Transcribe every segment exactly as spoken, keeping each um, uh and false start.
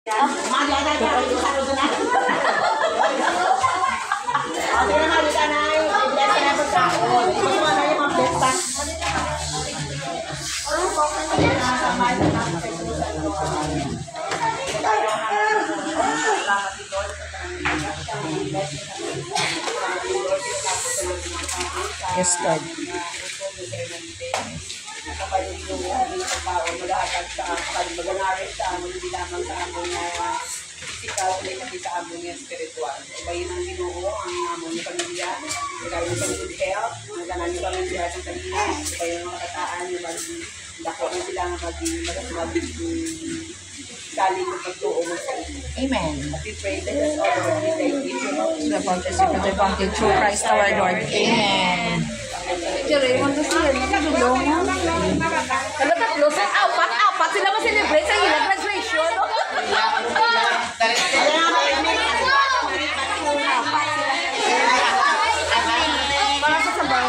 Yes, God. Physical, hindi sa amon niya spiritual. Iba yun ang Ginoo, ang amon niya pamilya, iba yun sa good health, ang ganan niyo pamilya sa kanila, iba yung mga kataan, yung mag-dako na sila nga mag-galing ng pagtuo mo sa inyo. Amen. At we pray that as all of you thank you for all The participant of Fountain through Christ our Lord. Amen. Jerry, want to see it? Nakadulong. Kalau tatlo, sa apat, apat sila ma-celebrate sa ilang graduation. Para sa sabaw.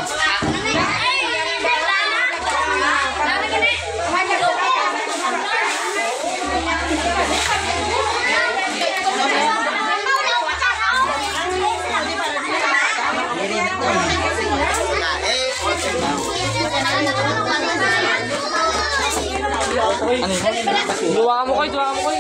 Dua mo koy, dua mo koy.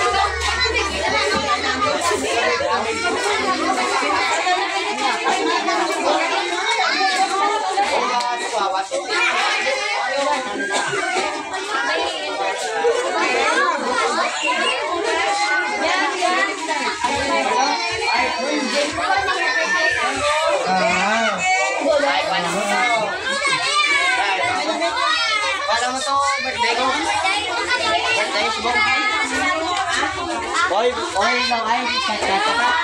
Wala mo to birthday ko. Birthday ko. Oy, oy lang ay kata ka.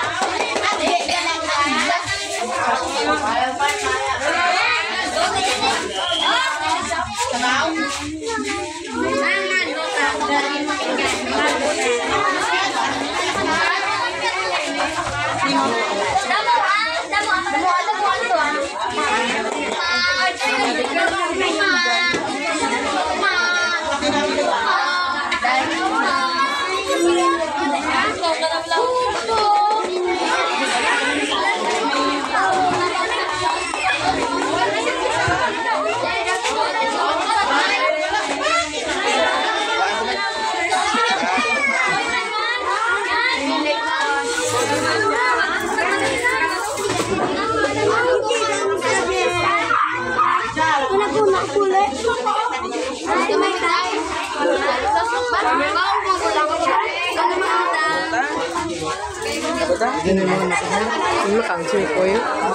Ini mana? Ini kangsu koy.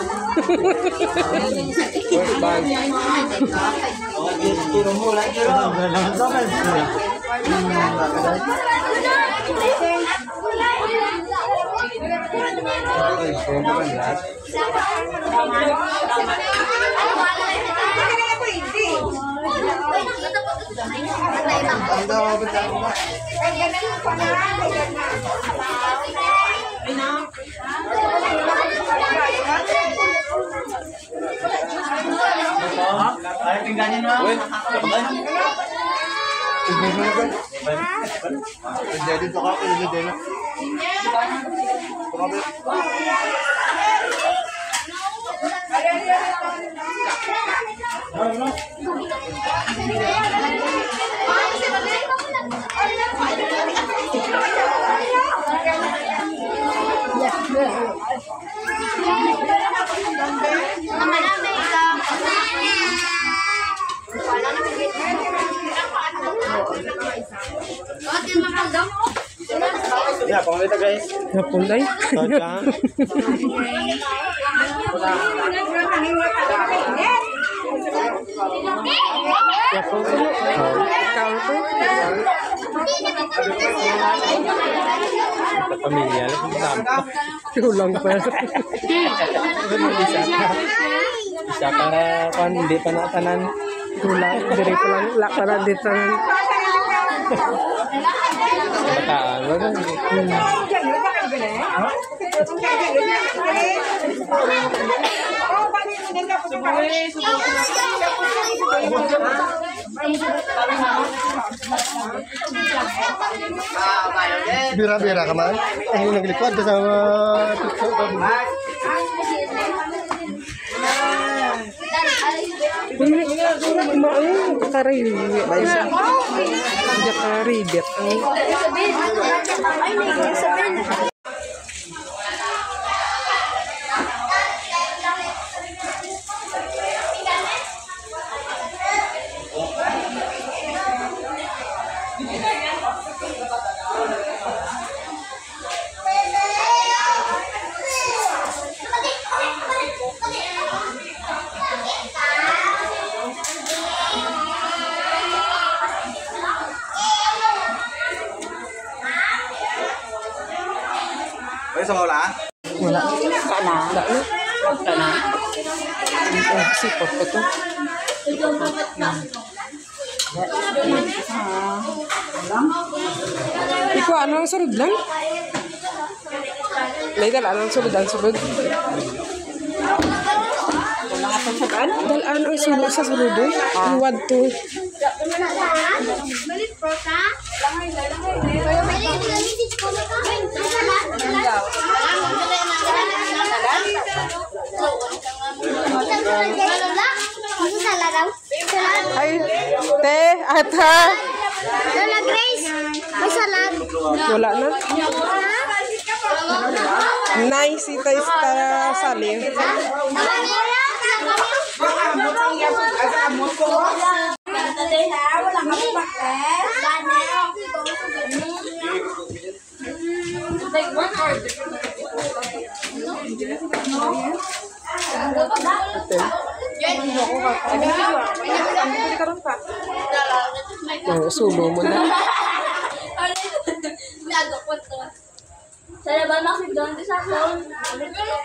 First bag. Ay, tingganin mo. Wait. Jadi to ako ni Dena. Ya, pangita guys. Napulay. Pamilya, Kulang pa. Isa para kan hindi pa natanan. Kulang, diri ko lang lakara dito. Bataan, wala. Ah, bira-bira ka man. Ay, yung naglipad ka sa mga tukso ka. Kumain, karibet. Hindi karibet. Ay, sa wala? Wala. Kana. Wala na. Kana. Oh, sipot ko to. Ikaw, ano ang surod lang? Laidal, ano ang surod? Ang surod? Dal, ano ang surod sa surod doon? Yung wad to. Ay, te, ata. Lola Grace, may salad. Wala na. Nice, ita ista sali. Oh, sulo mo na. Sana ba maksidon sa phone?